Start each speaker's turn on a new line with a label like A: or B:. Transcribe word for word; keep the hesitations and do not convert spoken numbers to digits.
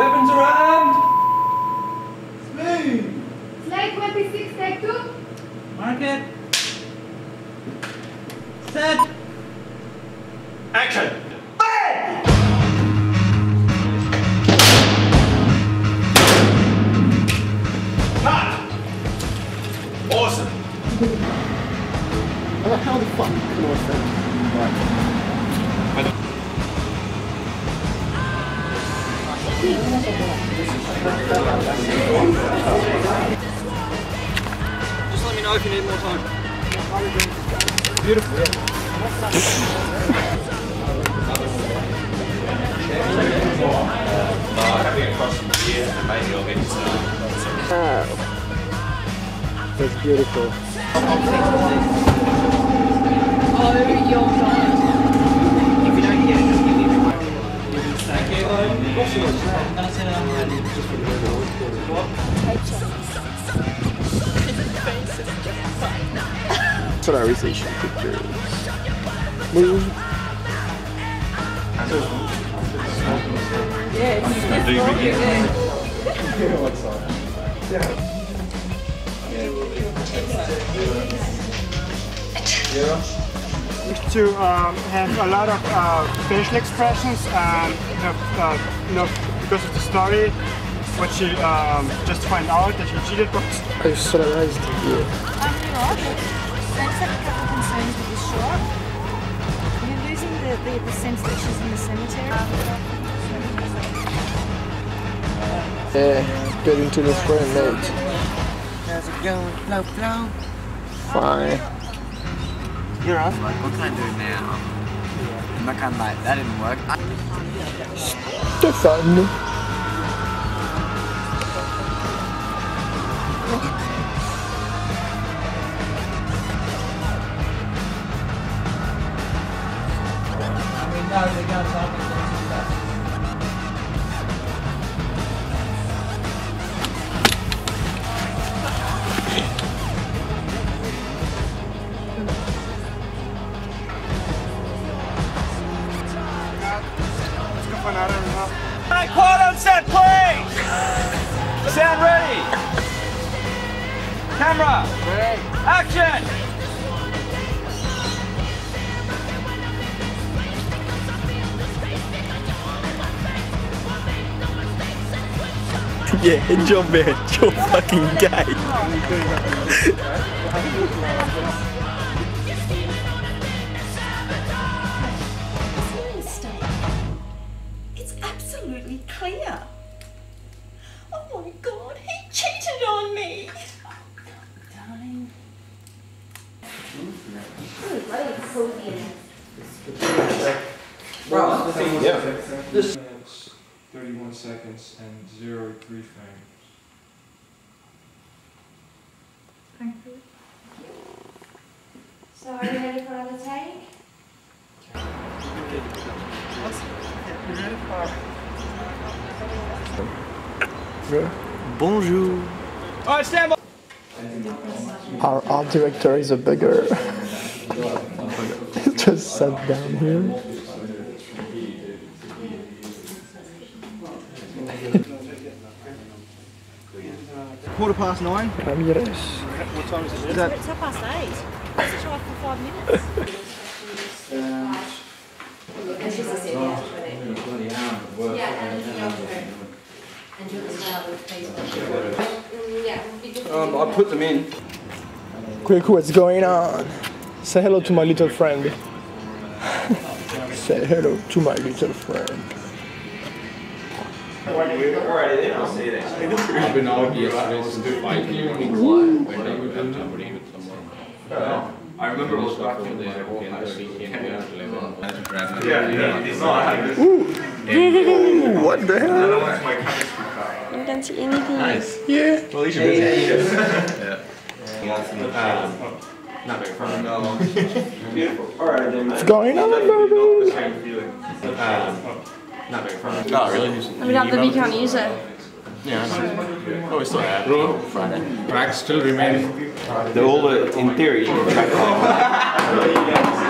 A: Weapons around!
B: Smooth!
C: Slide twenty-six, take two.
A: Mark it. Set. Action! Cut! Awesome!
D: How the fuck can I say? Right.
A: Just let me know if you need more time.
D: Beautiful. Wow. That's beautiful.
C: Oh, your God.
A: If you don't get it, just give me one. Thank you.
D: Solarization pictures. Move.
C: Yeah, it's
E: to um, have a lot of uh, facial expressions and uh, uh, you know, because of the story, what she um, just find out that she cheated. But
D: I solarized you.
F: Um, you're right. I just have a couple of concerns with this shot. You're losing the, the, the sense that she's in the cemetery.
D: Yeah, getting to the front mate.
G: How's it going? Flow, flow.
D: Fine.
E: you're off.
G: Like, what can I do now? I'm not gonna like, that didn't work. I
D: Stefan.
G: I mean, no, they're going to tell me things like that.
E: Let's go for another one.
A: Alright, quad on set, please! Sound ready! Camera! Action!
D: Yeah, your man, you're fucking gay.
H: It's absolutely clear. Oh my God, he cheated on me. Oh, darling.
A: Yeah. This
I: thirty-one seconds and zero three frames.
C: Thank you. So are you ready for another take?
D: Bonjour.
A: Alright, stand by!
D: Our art director is a bugger. He just sat down here.
E: Quarter past nine.
D: Ramirez.
E: What time is it?
F: Is that? It's half past eight. It's a show off for five minutes.
C: And she's a senior, yeah, and and you'll start with Facebook. Yeah.
A: Um, I put them in.
D: Quick, what's going on? Say hello to my little friend. Say hello to my little friend.
A: Alright, then I'll see you then. I remember it was back in the
D: Ooh, what the hell?
F: I don't see anything.
A: Nice.
D: Yeah.
A: Well, you should be yeah. Not very fun. No. Beautiful. Alright, then.
D: What's going on, baby?
A: Not very fun.
J: Oh, really?
F: I mean, not that you can't use it.
J: Yeah, I know. Oh, we still have it. Friday.
I: Tracks still remain.
A: The older, in theory, you can track